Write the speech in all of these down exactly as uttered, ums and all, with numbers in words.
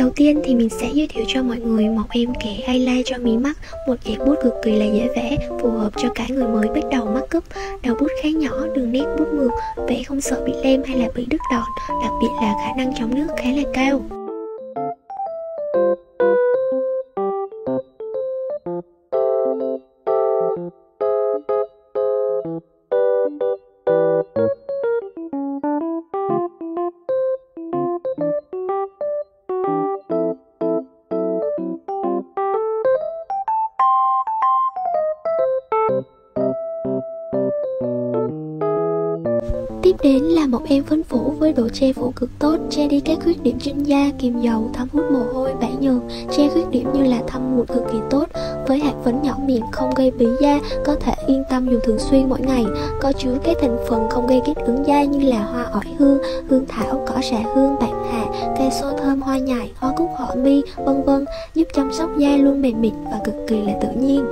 Đầu tiên thì mình sẽ giới thiệu cho mọi người một em kẻ highlight cho mí mắt, một dạng bút cực kỳ là dễ vẽ, phù hợp cho cả người mới bắt đầu make up. Đầu bút khá nhỏ, đường nét bút mượt, vẽ không sợ bị lem hay là bị đứt đọt, đặc biệt là khả năng chống nước khá là cao. Tiếp đến là một em phấn phủ với độ che phủ cực tốt, che đi các khuyết điểm trên da, kiềm dầu, thấm hút mồ hôi, bã nhờn, che khuyết điểm như là thâm mụn cực kỳ tốt. Với hạt phấn nhỏ miệng không gây bí da, có thể yên tâm dùng thường xuyên mỗi ngày. Có chứa các thành phần không gây kích ứng da như là hoa ổi hương, hương thảo, cỏ xạ hương, bạc hà, cây xô thơm, hoa nhài, hoa cúc họa mi, vân vân, giúp chăm sóc da luôn mềm mịn và cực kỳ là tự nhiên.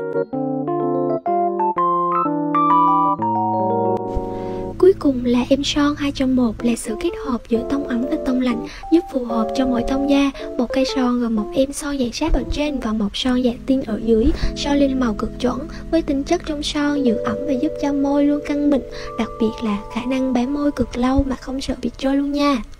Cuối cùng là em son hai trong một, là sự kết hợp giữa tông ấm và tông lạnh, giúp phù hợp cho mọi tông da. Một cây son gồm một em son dạng sáp ở trên và một son dạng tinh ở dưới, son lên màu cực chuẩn. Với tính chất trong son giữ ẩm và giúp cho môi luôn căng mịn, đặc biệt là khả năng bám môi cực lâu mà không sợ bị trôi luôn nha.